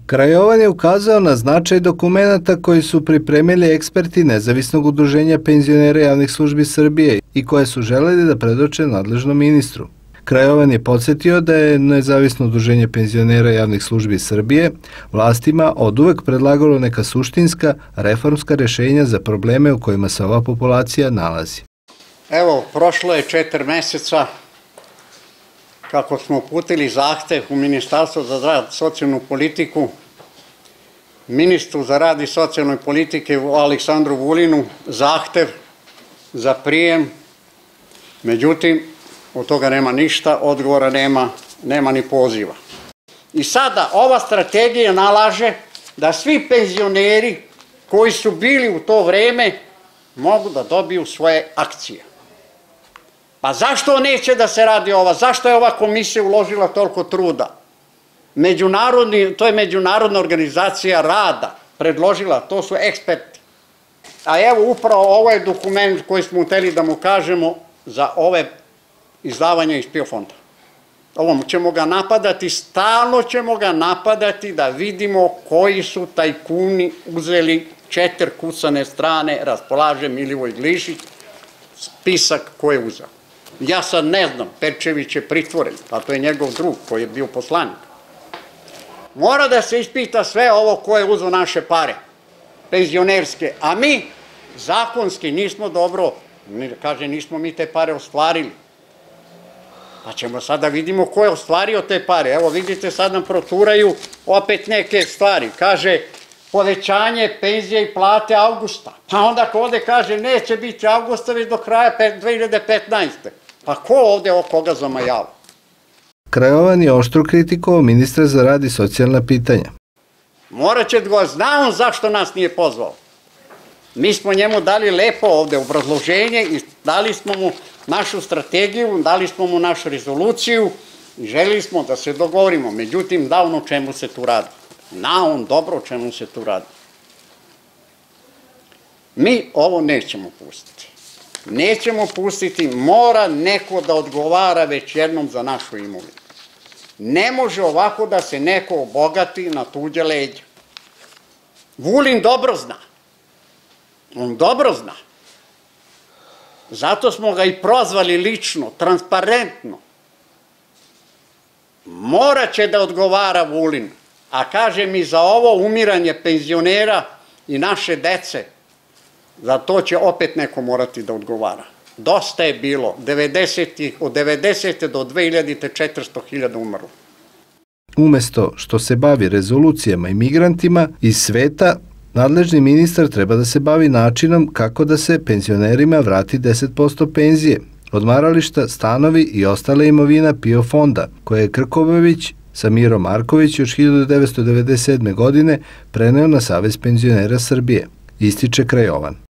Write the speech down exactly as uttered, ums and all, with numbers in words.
Krajovan je ukazao na značaj dokumenata koji su pripremili eksperti Nezavisnog udruženja penzionera javnih službi Srbije i koje su želeli da predoče nadležnom ministru. Krajovan je podsjetio da je Nezavisno udruženje penzionera javnih službi Srbije vlastima oduvek predlagalo neka suštinska reformska rešenja za probleme u kojima se ova populacija nalazi. Evo, prošlo je četiri meseca kako smo uputili zahtev u Ministarstvo za rad i socijalnu politiku, ministru za rad i socijalnoj politike Aleksandru Vulinu zahtev za prijem, međutim, od toga nema ništa, odgovora nema, nema ni poziva. I sada ova strategija nalaže da svi penzioneri koji su bili u to vreme mogu da dobiju svoje akcije. Pa zašto neće da se radi ova? Zašto je ova komisija uložila toliko truda? Međunarodni, to je Međunarodna organizacija rada predložila, to su eksperti. A evo upravo ovaj dokument koji smo hteli da mu kažemo za ove izdavanja iz PIO fonda. Ovom ćemo ga napadati, stalno ćemo ga napadati da vidimo koji su tajkuni uzeli četiri kucane strane, raspolaže Milivoj Glišić, spisak ko je uzeo. Ja sad ne znam, Perčević je pritvoren, a to je njegov drug koji je bio poslanik. Mora da se ispita sve ovo ko je uzeo naše pare, penzionerske, a mi zakonski nismo dobro, kaže nismo mi te pare ostvarili. Pa ćemo sad da vidimo ko je ostvario te pare. Evo vidite sad nam proturaju opet neke stvari. Kaže povećanje penzije i plate avgusta. Pa onda ko ovde kaže neće biti avgusta već do kraja dve hiljade petnaeste. Pa ko ovde o koga zamajava? Krajovan je oštro kritikovao ministra za rad i socijalna pitanja. Morat će da zna on zašto nas nije pozvao. Mi smo njemu dali lepo ovde obrazloženje i dali smo mu našu strategiju, dali smo mu našu rezoluciju i želili smo da se dogovorimo. Međutim, da on o čemu se tu radi. Na on dobro o čemu se tu radi. Mi ovo nećemo pustiti. Nećemo pustiti, mora neko da odgovara već jednom za našu imovinu. Ne može ovako da se neko obogati na tuđe leđa. Vulin dobro zna. On dobro zna. Zato smo ga i prozvali lično, transparentno. Moraće da odgovara Vulin. A kaže mi za ovo umiranje penzionera i naše dece, za to će opet neko morati da odgovara. Dosta je bilo, od devedesete do dve hiljadite četiristo hiljada umrlo. Umesto što se bavi rezolucijama i migrantima iz sveta, nadležni ministar treba da se bavi načinom kako da se penzionerima vrati deset posto penzije, odmarališta, stanovi i ostale imovina PIO fonda, koje je Krkobabić sa Mirom Marković još hiljadu devetsto devedeset sedme. godine preneo na Savez penzionera Srbije, ističe Krajovan.